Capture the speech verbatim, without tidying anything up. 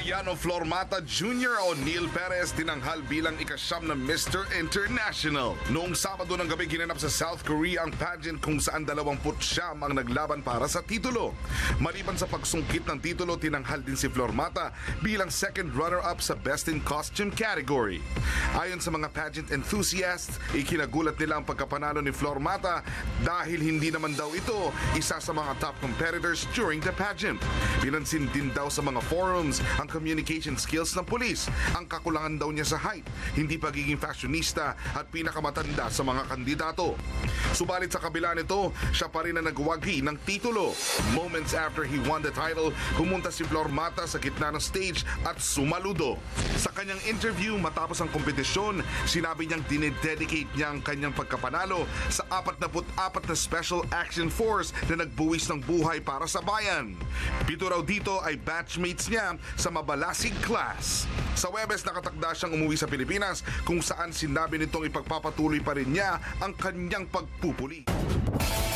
Mariano Flormata Junior o Neil Perez tinanghal bilang ikasyam na Mister International. Noong Sabado ng gabi ginanap sa South Korea ang pageant kung saan dalawamput siyam ang naglaban para sa titulo. Maliban sa pagsungkit ng titulo, tinanghal din si Flormata bilang second runner-up sa Best in Costume category. Ayon sa mga pageant enthusiasts, ikinagulat nila ang pagkapanalo ni Flormata dahil hindi naman daw ito isa sa mga top competitors during the pageant. Pinansin din daw sa mga forums ang communication skills ng pulis, ang kakulangan daw niya sa height, hindi pagiging fashionista at pinakamatanda sa mga kandidato. Subalit sa kabila nito, siya pa rin ang nagwagi ng titulo. Moments after he won the title, pumunta si Flormata sa gitna ng stage at sumaludo. Sa kanyang interview matapos ang kompetisyon, sinabi niyang dinededicate niya ang kanyang pagkapanalo sa forty-four na Special Action Force na nagbuwis ng buhay para sa bayan. Pito raw dito ay batchmates niya sa mabalasig class. Sa Webes, nakatakda siyang umuwi sa Pilipinas kung saan sinabi nitong ipagpapatuloy pa rin niya ang kanyang pagpupuli.